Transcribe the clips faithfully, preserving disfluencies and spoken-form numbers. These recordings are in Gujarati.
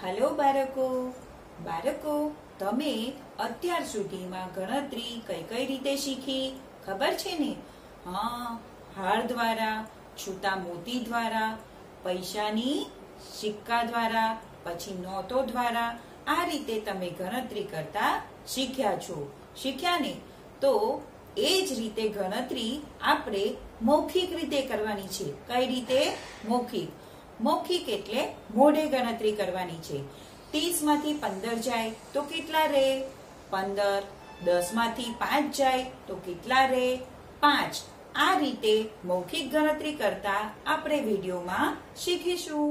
हेलो बाळको बाळको તમે અત્યાર સુધીમાં ગણતરી કઈ કઈ રીતે શીખી ખબર છે ને? હા, હાર દ્વારા, છૂટા મોતી દ્વારા, પૈસાની સિક્કા દ્વારા, પછી નોટો દ્વારા આ રીતે તમે ગણતરી કરતા શીખ્યા છો. શીખ્યા ને? તો એ જ રીતે ગણતરી આપણે મૌખિક રીતે કરવાની છે. કઈ રીતે? મૌખિક. મૌખિક એટલે મોઢે ગણતરી કરવાની છે. तीस माथी पंदर जाए तो केटला रे? पंदर. दस माथी पांच जाए तो केटला रे? पांच. आ रीते मौखिक गणतरी करता आपणे विडियोमां शीखीशुं.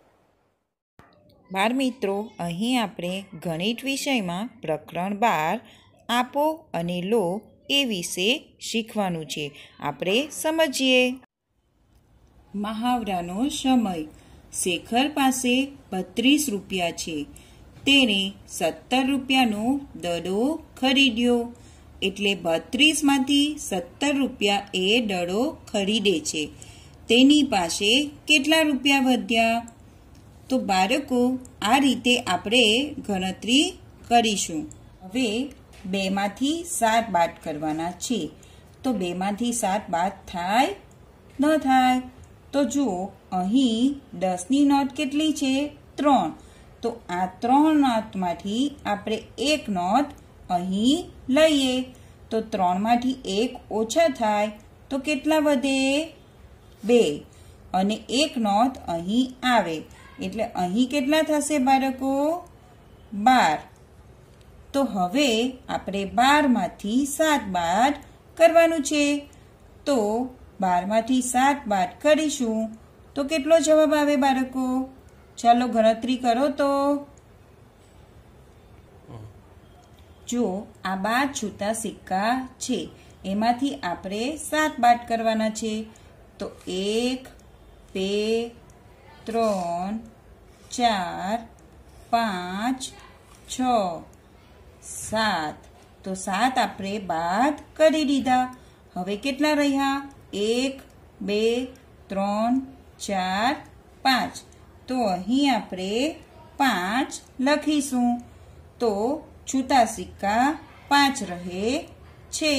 बाळ मित्रों, અહીં આપણે ગણિત વિષયમાં પ્રકરણ બાર આપો અને લો એ વિશે શીખવાનું છે. આપણે સમજીએ. મહાવરાનો સમય. શેખર પાસે બત્રીસ રૂપિયા છે. તેણે સત્તર રૂપિયાનો દડો ખરીદ્યો. એટલે બત્રીસમાંથી સત્તર રૂપિયા એ દડો ખરીદે છે. તેની પાસે કેટલા રૂપિયા વધ્યા? તો બાળકો, આ રીતે આપણે ગણતરી કરીશું. હવે બેમાંથી સાત બાદ કરવાના છે. તો બેમાંથી સાત બાદ થાય? ન થાય. તો જુઓ, અહીં દસની નોટ કેટલી છે? ત્રણ. તો આ ત્રણ નોટમાંથી આપણે એક નોટ અહીં લઈએ. તો ત્રણમાંથી એક ઓછા થાય તો કેટલા વધે? બે. અને એક નોટ અહીં આવે એટલે અહીં કેટલા થશે બાળકો? બાર. તો હવે આપણે બારમાંથી સાત બાદ કરવાનું છે. તો બારમાંથી સાત બાદ કરીશું તો કેટલો જવાબ આવે બાળકો? ચાલો ગણતરી કરો. તો જો આ બાર છૂટા સિક્કા છે, એમાંથી આપણે સાત બાદ કરવાના છે. તો એક, બે, ત્રણ, ચાર, પાંચ, છ, સાત. તો સાત આપણે બાદ કરી દીધા. હવે કેટલા રહ્યા? એક, બે, ત્રણ, ચાર, પાંચ. તો અહીં આપણે પાંચ લખીશું. તો છૂટા સિક્કા પાંચ રહે છે.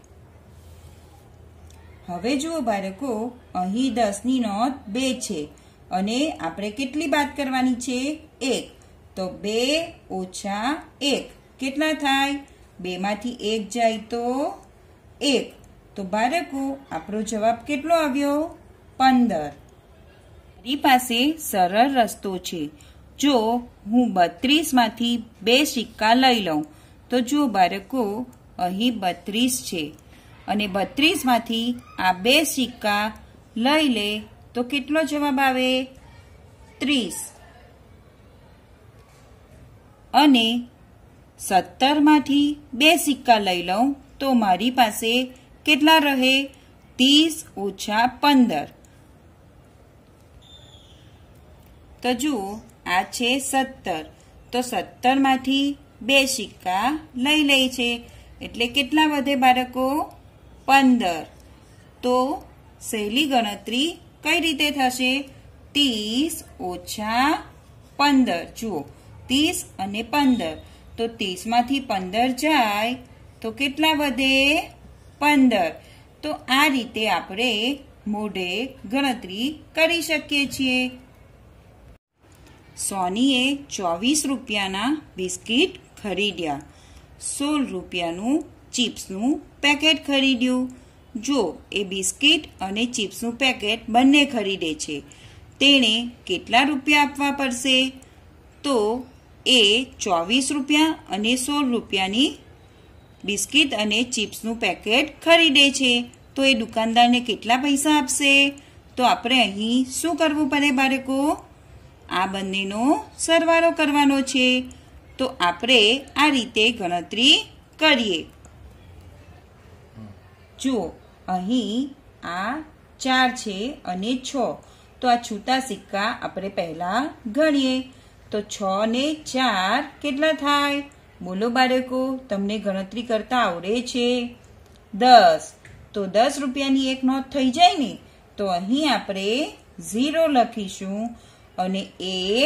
હવે જુઓ બાળકો, અહીં દસની નોટ બે છે અને આપણે કેટલી બાદ કરવાની છે? એક. તો બે ઓછા એક કેટલા થાય? બેમાંથી એક જાય તો એક. તો બાળકો, આપણો જવાબ કેટલો આવ્યો? પંદર. મારી પાસે સરળ રસ્તો છે. જો હું બત્રીસમાંથી બે સિક્કા લઈ લઉં તો જુઓ બાળકો, અહીં બત્રીસ છે અને બત્રીસમાંથી આ બે સિક્કા લઈ લે તો કેટલો જવાબ આવે? ત્રીસ. અને સત્તરમાંથી બે સિક્કા લઈ લઉં તો મારી પાસે કેટલા રહે? ત્રીસ ઓછા પંદર. તો જુઓ, આ છે સત્તર. તો સત્તરમાંથી બે સિક્કા લઈ લે છે એટલે કેટલા વધે બાળકો? પંદર. તો સહેલી ગણતરી કઈ રીતે થશે? ત્રીસ ઓછા પંદર. જુઓ, ત્રીસ અને પંદર. તો ત્રીસમાંથી પંદર જાય તો કેટલા વધે? પંદર. તો આ રીતે આપણે મોઢે ગણતરી કરી શકીએ છીએ. સોનીએ ચોવીસ રૂપિયાના બિસ્કિટ ખરીદ્યા. સોળ રૂપિયાનું ચિપ્સનું પેકેટ ખરીદ્યું. જો એ બિસ્કિટ અને ચિપ્સનું પેકેટ બંને ખરીદે છે, તેણે કેટલા રૂપિયા આપવા પડશે? તો એ ચોવીસ રૂપિયા અને સોળ રૂપિયાની બિસ્કિટ અને ચિપ્સનું પેકેટ ખરીદે છે. તો એ દુકાનદારને કેટલા પૈસા આપશે? તો આપણે અહીં શું કરવું પડે બાળકો? આ બંનેનો સરવાળો કરવાનો છે. તો આપણે આ રીતે ગણતરી કરીએ. જુઓ, અહીં આ ચાર છે અને છ. તો આ છૂટા સિક્કા આપણે પહેલા ગણીએ. તો છ ને ચાર કેટલા થાય? બોલો બાળકો, તમને ગણતરી કરતા આવડે છે? દસ. તો દસ રૂપિયાની એક નોટ થઈ જાય ને? તો અહીં આપણે ઝીરો લખીશું અને એક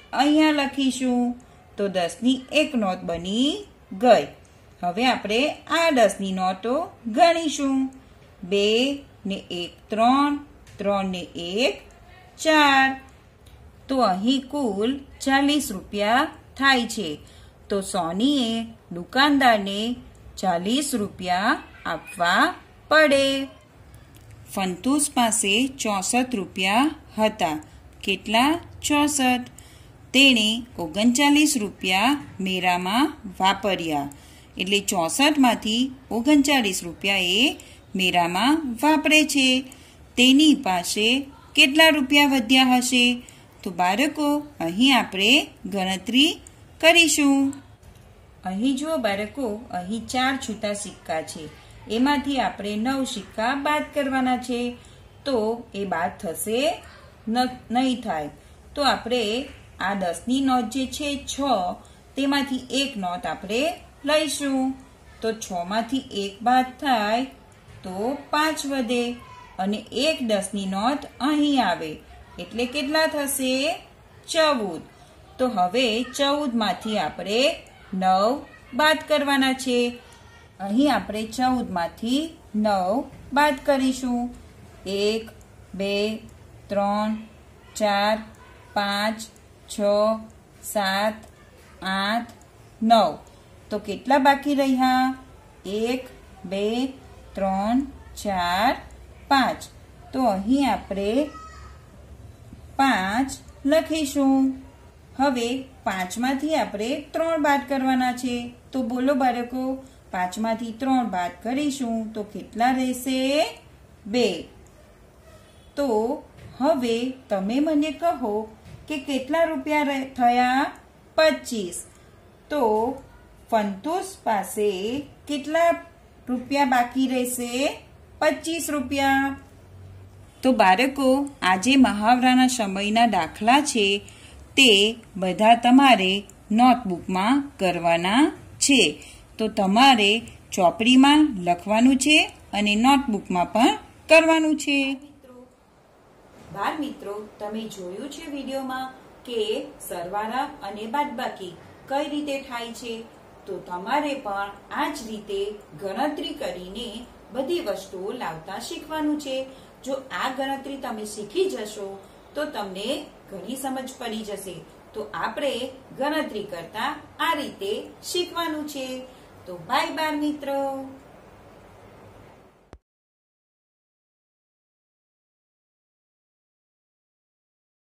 અહીંયા લખીશું તો દસની એક નોટ બની ગઈ. હવે આપણે આ દસની નોટો ગણીશું. બે ને એક ત્રણ, ત્રણ ને એક ચાર. તો અહીં કુલ ચાલીસ રૂપિયા થાય છે. તો સોનીએ દુકાનદારને ચાલીસ રૂપિયા આપવા પડે. ફંતુસ પાસે ચોસઠ રૂપિયા હતા. કેટલા? ચોસઠ. તેણે ઓગણચાલીસ રૂપિયા મેળામાં વાપર્યા. એટલે ચોસઠમાંથી ઓગણચાલીસ રૂપિયા એ મેળામાં વાપરે છે. તેની પાસે કેટલા રૂપિયા વધ્યા હશે? તો બાળકો અહીં આપણે ગણતરી કરીશું. અહીં જુઓ બાળકો, અહીં ચાર છૂટા સિક્કા છે. એમાંથી આપણે નવ સિક્કા બાદ કરવાના છે. તો એ બાદ થશે નહીં થાય. તો આપણે આ દસની નોટ જે છે છ, તેમાંથી એક નોટ આપણે લઈશું. તો છ માંથી એક બાદ થાય તો પાંચ વધે અને એક દસની નોટ અહીં આવે એટલે કેટલા થશે? ચૌદ. તો હવે ચૌદ માંથી આપણે નવ બાદ કરવાના છે. અહીં આપણે ચૌદ માંથી નવ બાદ કરીશું. એક, બે, ત્રણ, ચાર, પાંચ, છ, સાત, આઠ, નવ. તો કેટલા બાકી રહ્યા? એક, બે, ત્રણ, ચાર, પાંચ. તો અહીં આપણે પાંચ લખીશું. હવે પાંચમાંથી આપણે ત્રણ બાદ કરવાના છે. તો બોલો બાળકો, પાંચમાંથી ત્રણ બાદ કરીશું તો કેટલા રહેશે? બે. તો હવે તમે મને કહો કે કેટલા રૂપિયા થયા? પચીસ. તો ફંતુસ પાસે કેટલા રૂપિયા બાકી રહેશે? પચીસ રૂપિયા. તો બાળકો, આજે મહાવરાના સમયના દાખલા છે તે બધા તમારે નોટબુકમાં કરવાના છે. તો તમારે ચોપડીમાં લખવાનું છે અને નોટબુકમાં પણ કરવાનું છે. બાળ મિત્રો, તમે જોયું છે વિડીયોમાં કે સરવાળા અને બાદબાકી કઈ રીતે થાય છે. તો તમારે પણ આ જ રીતે ગણતરી કરીને બધી વસ્તુઓ લાવતા શીખવાનું છે. જો આ ગણતરી તમે શીખી જશો તો તમને ઘણી સમજ પડી જશે. તો આપણે ગણતરી કરતા આ રીતે શીખવાનું છે. તો બાય બાય મિત્રો.